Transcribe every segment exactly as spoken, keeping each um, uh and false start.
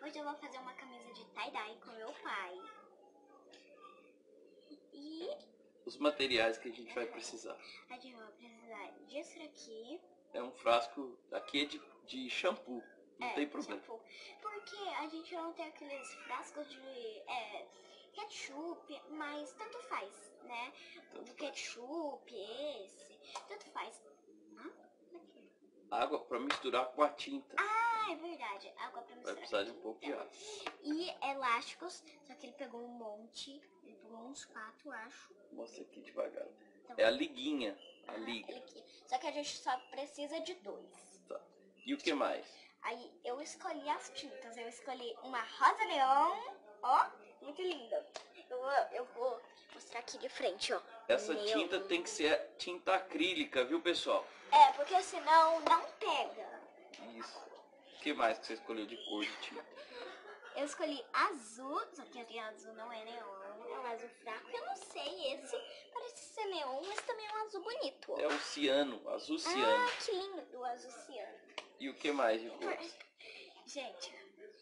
Hoje eu vou fazer uma camisa de tie-dye com meu pai. E... os materiais que a gente vai precisar. A gente vai precisar disso aqui. É um frasco, aqui é de, de shampoo, não é, tem problema. Shampoo. Porque a gente não tem aqueles frascos de é, ketchup, mas tanto faz, né? Do ketchup, esse, tanto faz. Hã? Aqui. Água para misturar com a tinta. Ah, é verdade. Água pra misturar. Vai precisar de um pouco de água. E elásticos, só que ele pegou um monte, ele pegou uns quatro, acho. Mostra aqui devagar. Então, é a liguinha, a ah, liga. aqui. Só que a gente só precisa de dois. Tá. E o que mais? Aí eu escolhi as tintas, eu escolhi uma rosa neon, ó, muito linda. Eu vou, eu vou mostrar aqui de frente, ó. Essa Neon. tinta tem que ser tinta acrílica, viu, pessoal? É, porque senão não pega. Isso. O que mais que você escolheu de cor de tinta? Eu escolhi azul, só que aquele azul não é neon, é um azul fraco. Eu não sei, esse parece ser neon, mas também é um azul bonito. Ó. É o ciano, azul ciano. Ah, que lindo, o azul ciano. E o que mais de cor? Gente,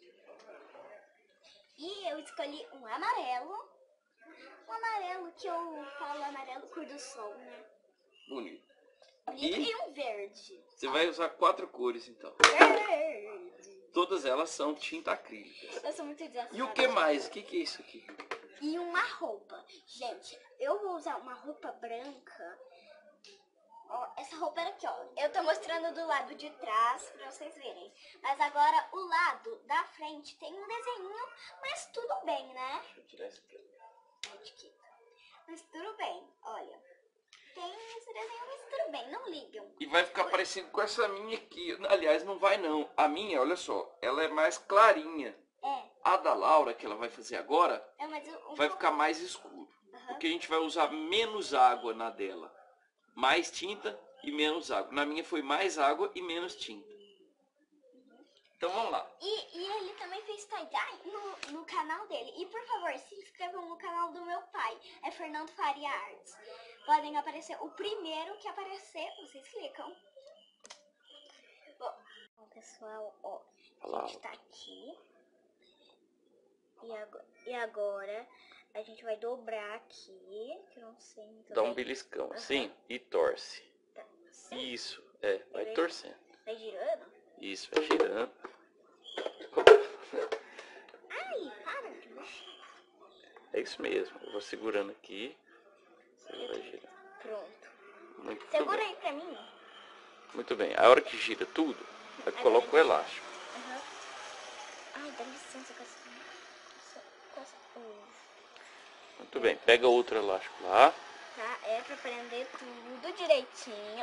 e eu escolhi um amarelo. Um amarelo que eu falo amarelo cor do sol, né? Bonito. Bonito. E E um verde. você vai usar quatro cores, então. Verde. Todas elas são tinta acrílica. Eu sou muito desafiada. E o que mais? O que, que é isso aqui? E uma roupa. Gente, eu vou usar uma roupa branca. Ó, essa roupa era aqui, ó. Eu tô mostrando do lado de trás pra vocês verem. Mas agora o lado da frente tem um desenho, mas tudo bem, né? Deixa eu tirar esse aqui. Mas tudo bem, olha. Tem esse desenho, mas tudo bem, não ligam. E vai ficar parecido com essa minha aqui. Aliás, não vai não. A minha, olha só, ela é mais clarinha. É. A da Laura, que ela vai fazer agora, É, mas um vai pouco... ficar mais escuro. Uhum. Porque a gente vai usar menos água na dela. Mais tinta e menos água. Na minha foi mais água e menos tinta. Então vamos lá. E, e ele também fez tie-dye no, no canal dele. E por favor, se inscrevam no canal do meu pai. É Fernando Faria Artes. Podem aparecer. O primeiro que aparecer, vocês clicam. Bom, pessoal, ó. A gente tá aqui. E agora, e agora a gente vai dobrar aqui. Que eu não sei muito Dá bem. um beliscão, Uhum. assim, e torce. Tá, assim. Isso, é, vai Vai- torcendo. Vai girando? Isso, vai girando. Ai, para de mexer. É isso mesmo, eu vou segurando aqui. Você vai girando. Pronto. Muito Segura bem. aí pra mim. Muito bem. A hora que gira tudo, aí coloca o elástico. Uhum. Ai, dá licença com essa... com essa... Muito bem. Pega outro elástico lá. Tá, é pra prender tudo direitinho.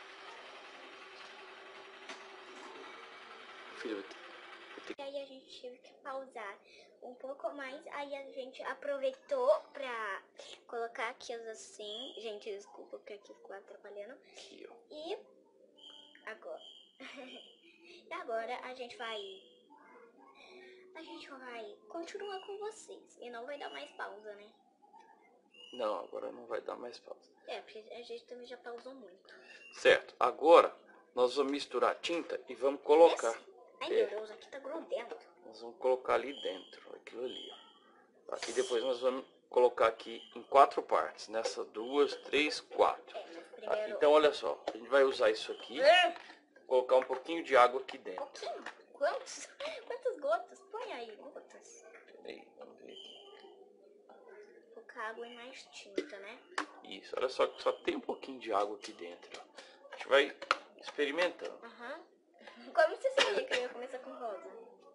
Filho, E aí a gente teve que pausar um pouco mais. Aí a gente aproveitou pra colocar aqui os assim. Gente, desculpa porque aqui ficou atrapalhando. aqui, ó. E agora... e agora a gente vai... A gente vai continuar com vocês. E não vai dar mais pausa, né? Não, agora não vai dar mais pausa. É, porque a gente também já pausou muito. Certo. Agora nós vamos misturar a tinta e vamos colocar. Esse? Ai, É. meu Deus, aqui tá grudento. Nós vamos colocar ali dentro, aquilo ali, ó. Tá? E depois nós vamos colocar aqui em quatro partes. Nessa, duas, três, quatro. É, mas Tá? primeiro... Então olha só, a gente vai usar isso aqui, colocar um pouquinho de água aqui dentro. pouquinho? Quantos? Quantas gotas? Põe aí, gotas. Peraí, vamos ver aqui. Colocar água e mais tinta, né? Isso, olha só que só tem um pouquinho de água aqui dentro. A gente vai experimentando. Aham. Como você sabia que eu ia começar com rosa?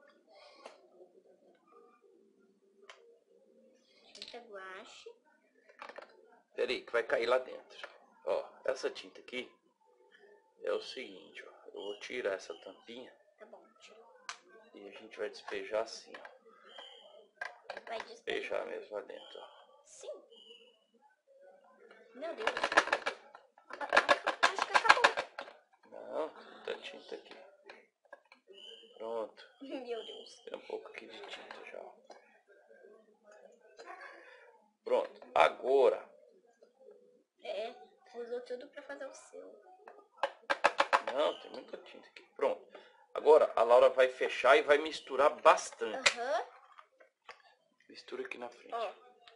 Tinta guache. Peraí, que vai cair lá dentro. Ó, essa tinta aqui é o seguinte, ó. Eu vou tirar essa tampinha Tá bom, tira. e a gente vai despejar assim, ó. Vai Despejar mesmo lá dentro, ó. Sim. Meu Deus. Acho que acabou. Não, tem muita tinta aqui. Pronto. Meu Deus. Tem um pouco aqui de tinta já, ó. Pronto. Agora, É, usou tudo pra fazer o seu. não, tem muita tinta aqui. Pronto. Agora a Laura vai fechar e vai misturar bastante. Aham. Mistura aqui na frente. Ó.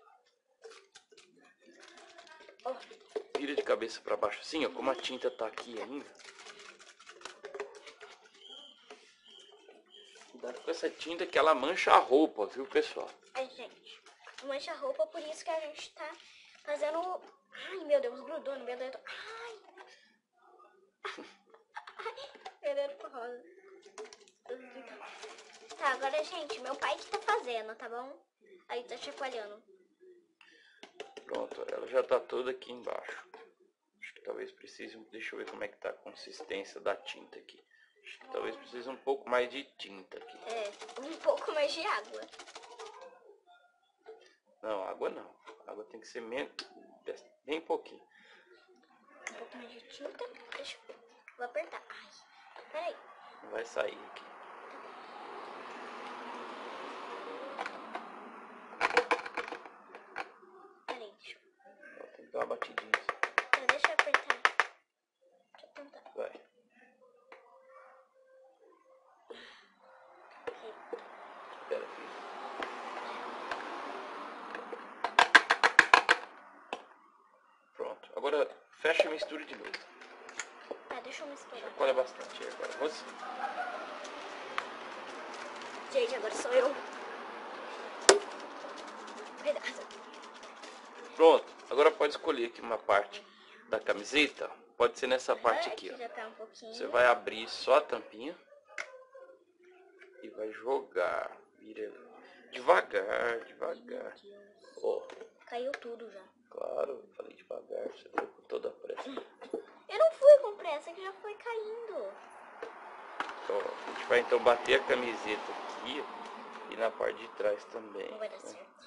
Ó. Vira de cabeça para baixo assim, ó, como a tinta tá aqui ainda. Cuidado com essa tinta que ela mancha a roupa, viu, pessoal? Ai, gente, mancha a roupa, por isso que a gente tá fazendo... Ai, meu Deus, grudou no meu dedo. Ai. Ai, meu dedo ficou rosa. Tá, agora, gente, meu pai que tá fazendo, tá bom? Aí tá chacoalhando. Pronto, ela já tá toda aqui embaixo. Acho que talvez precise... Deixa eu ver como é que tá a consistência da tinta aqui. Acho que talvez precise um pouco mais de tinta aqui. É, um pouco mais de água. Não, água não. Água tem que ser menos, bem pouquinho. Um pouco mais de tinta. Deixa eu... Vou apertar. Ai, peraí. Vai sair aqui. Peraí, deixa eu... Ó, tem que dar uma batidinha. Tá, deixa eu apertar. Deixa eu tentar. Vai. Ok. Espera aqui. Pronto. Agora fecha e mistura de novo. Tá, deixa eu misturar. Chacoalha bastante aí agora. Você. Gente, agora sou eu. Pedaço. Pronto. Agora pode escolher aqui uma parte da camiseta. Pode ser nessa parte aqui, ó. Já tá um pouquinho. Você vai abrir só a tampinha e vai jogar. Vira devagar, devagar. Ó, Caiu tudo já. claro, eu falei devagar, você foi com toda a pressa. Eu não fui com pressa, que já foi caindo. Ó, a gente vai então bater a camiseta aqui e na parte de trás também. Não vai dar né? certo.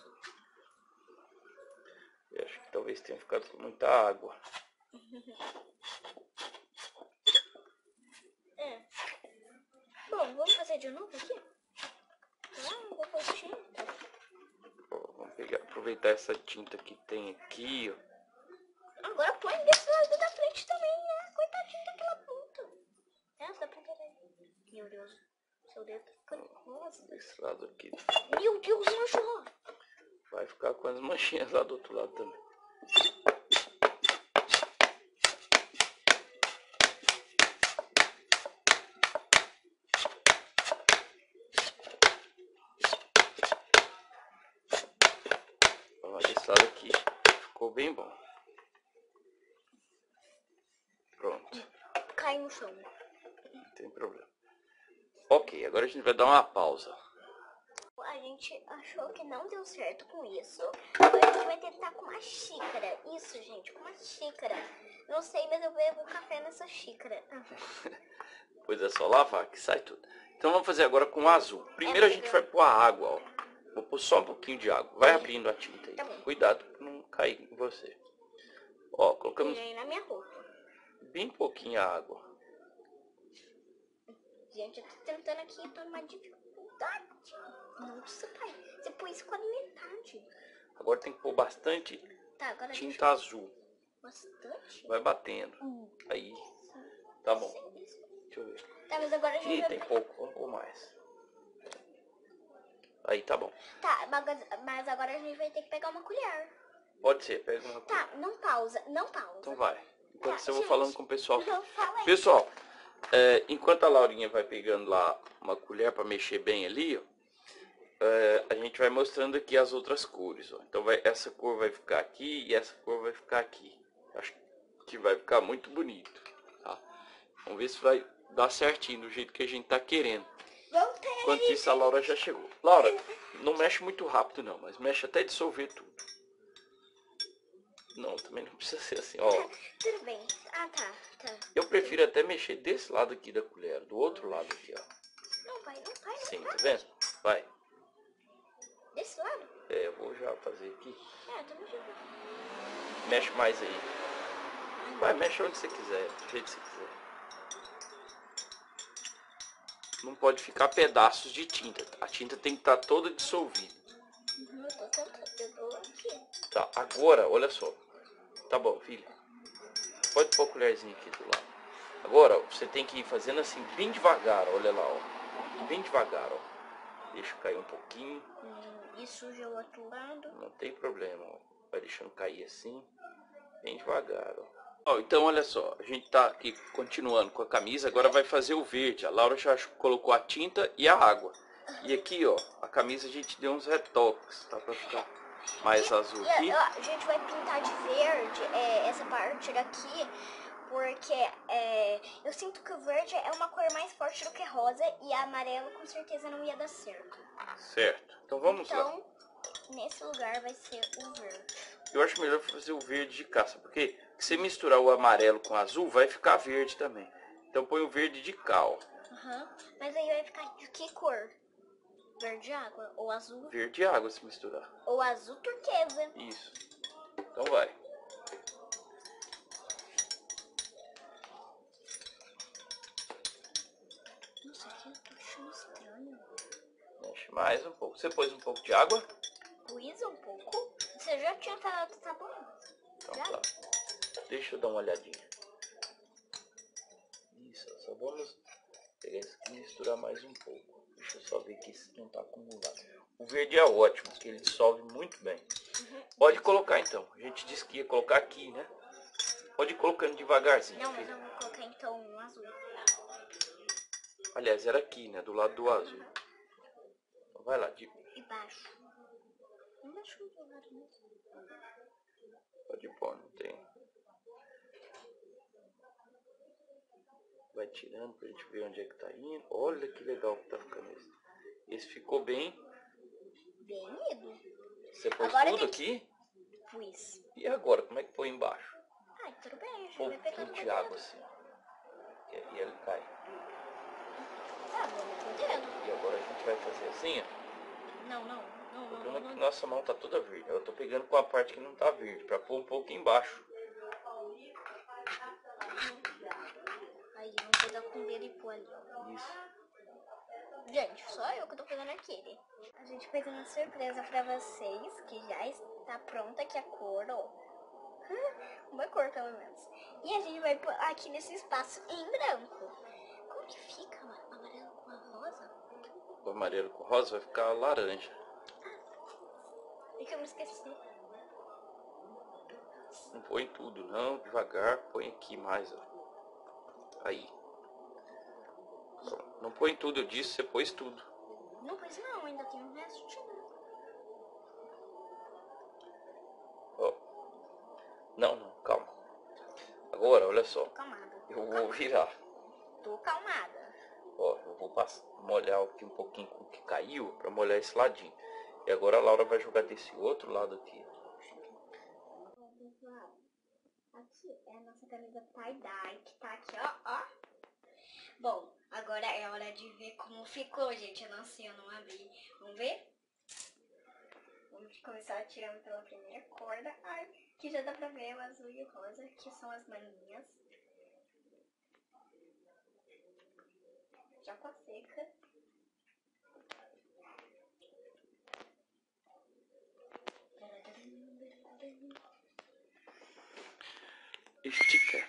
Eu acho que talvez tenha ficado com muita água. É. Bom, vamos fazer de novo aqui? Ah, vou pôr tinta. Ó, vamos pegar, aproveitar essa tinta que tem aqui, ó. Agora põe desse lado da frente também, né? Coitadinho daquela ponta. Essa da ponta aí. Meu Deus. Seu dedo tá ficando rosa. Desse lado aqui. Meu Deus, manchou. Vai ficar com as manchinhas lá do outro lado também. Ó, esse lado aqui ficou bem bom. Pronto, Cai no chão. não tem problema. Ok, agora a gente vai dar uma pausa. A gente achou que não deu certo com isso. Agora a gente vai tentar com uma xícara. Isso, gente, com uma xícara. Não sei, mas eu bebo café nessa xícara. Pois é só lavar que sai tudo. Então vamos fazer agora com o azul. Primeiro a gente vai pôr a água, ó. Vou pôr só um pouquinho de água. Vai abrindo a tinta aí. Tá bom. Cuidado pra não cair em você. Ó, colocamos Peguei na minha roupa. bem pouquinho a água. Gente, eu tô tentando aqui, tô numa dificuldade. Nossa, pai. Você pôs isso com a metade. Agora tem que pôr bastante Tá, agora tinta deixa eu... azul. Bastante? Vai batendo. Hum. Aí. Tá bom. Sim, isso. Deixa eu ver. Tá, mas agora a gente Ih, vai... tem pouco. Vamos pôr mais. Aí, tá bom. Tá, mas- mas agora a gente vai ter que pegar uma colher. Pode ser, pega uma coisa. Tá, não pausa, não pausa. Então vai. Enquanto Tá, isso eu vou gente. falando com o pessoal. Não, fala aí. Pessoal, é, enquanto a Laurinha vai pegando lá uma colher para mexer bem ali, ó, é, a gente vai mostrando aqui as outras cores. Ó. Então vai, essa cor vai ficar aqui e essa cor vai ficar aqui. Acho que vai ficar muito bonito. Tá? Vamos ver se vai dar certinho do jeito que a gente tá querendo. Voltei. Enquanto isso a Laura já chegou. Laura, não mexe muito rápido não, mas mexe até dissolver tudo. Não, também não precisa ser assim, ó. Tudo bem. Ah, tá, tá. Eu prefiro até mexer desse lado aqui da colher, do outro lado aqui, ó. Não vai, não vai, não Sim, vai. tá vendo? Vai. Desse lado? É, eu vou já fazer aqui. É, tô mexendo. Mexe mais aí. Vai, mexe onde você quiser, do jeito que você quiser. Não pode ficar pedaços de tinta. A tinta tem que estar toda dissolvida. Uhum, eu tô tentando, eu tô aqui. Tá, agora, olha só. Tá bom, filha. Pode pôr a colherzinha aqui do lado. Agora, você tem que ir fazendo assim, bem devagar, olha lá, ó. Bem devagar, ó. Deixa cair um pouquinho. Hum, e suja o outro lado. Não tem problema, ó. Vai deixando cair assim, bem devagar, ó. Ó, então, olha só, a gente tá aqui continuando com a camisa, agora vai fazer o verde. A Laura já colocou a tinta e a água. E aqui, ó, a camisa a gente deu uns retoques, tá? Pra ficar mais e, azul e aqui. A, a gente vai pintar de verde é, essa parte daqui, porque é, eu sinto que o verde é uma cor mais forte do que rosa e amarelo com certeza não ia dar certo. Certo, então vamos então, lá. Nesse lugar vai ser o verde. Eu acho melhor fazer o verde de caça, porque se misturar o amarelo com o azul, vai ficar verde também. Então põe o verde de cal. Uhum. Mas aí vai ficar de que cor? Verde água ou azul? Verde água se misturar. Ou azul turquesa. Isso. Então vai. Nossa, aqui eu tô achando estranho. Mexe mais um pouco. Você pôs um pouco de água? Pus um pouco. Você já tinha falado que tá bom? Então já? tá. Deixa eu dar uma olhadinha. Isso, só vamos pegar isso aqui e misturar mais um pouco. Deixa eu só ver que isso não tá acumulado. O verde é ótimo, porque ele dissolve muito bem. Uhum. Pode colocar então. A gente disse que ia colocar aqui, né? Pode ir colocando devagarzinho. Não, mas eu vou colocar então um azul. Aliás, era aqui, né? Do lado do azul. Então vai lá, de... Embaixo. Embaixo do lado mesmo. Pode pôr, não tem. Vai tirando pra gente ver onde é que tá indo. Olha que legal que tá ficando esse. Esse ficou bem. Bem ido. Você pôs agora tudo que... aqui? Pus. E agora, como é que põe embaixo? Ai, tudo bem, a gente Pô, vai pegando de água assim. E aí ele cai. Tá, vamos com o dedo. E agora a gente vai fazer assim, ó. Não, não, não, não, não, não. Que nossa mão tá toda verde. Eu tô pegando com a parte que não tá verde, pra pôr um pouco embaixo. Aí vamos pegar com o dedo e pôr ali, ó. Isso. Gente, só eu que tô pegando aquele. A gente fez uma surpresa pra vocês, que já está pronta aqui a cor, ó. Uma cor, pelo menos. E a gente vai pôr aqui nesse espaço em branco. Como que fica o amarelo com a rosa? O amarelo com rosa vai ficar laranja. É que eu me esqueci. Não põe tudo, não. Devagar. Põe aqui mais, ó. Aí. Não põe tudo, eu disse, você pôs tudo. Não pôs não, ainda tem um resto. Ó. Não, não, calma. Agora, olha só. Tô calmada. Eu vou virar. Tô calmada. Ó, eu vou passar, molhar aqui um pouquinho com o que caiu, pra molhar esse ladinho. E agora a Laura vai jogar desse outro lado aqui. Aqui é a nossa camisa tie-dye, que tá aqui, ó, ó. Bom, agora é hora de ver como ficou, gente. Eu não sei, eu não abri. Vamos ver? Vamos começar tirando pela primeira corda. Ai, que já dá pra ver o azul e o rosa, que são as manguinhas. Já tá seca. Estica.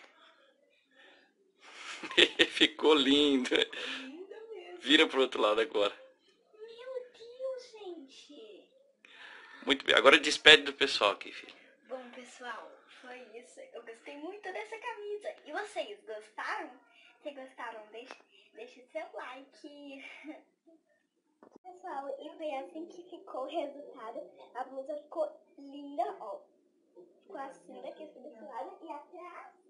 Ficou lindo. Linda mesmo. Vira pro outro lado agora. Meu Deus, gente. Muito bem. Agora despede do pessoal aqui, filho. Bom, pessoal, foi isso. Eu gostei muito dessa camisa. E vocês gostaram? Se gostaram, deixe, deixe seu like. Pessoal, e foi assim que ficou o resultado. A blusa ficou linda, ó. Com a cinta aqui desse lado e atrás